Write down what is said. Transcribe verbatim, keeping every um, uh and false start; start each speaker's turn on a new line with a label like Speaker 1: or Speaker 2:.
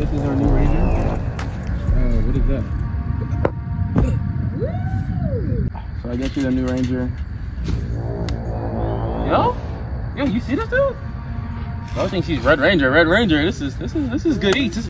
Speaker 1: this is our new Ranger. Uh, what is that? So I got you the new Ranger. Yo, yo, you see this dude? I think she's Red Ranger. Red Ranger. This is this is this is good eats. This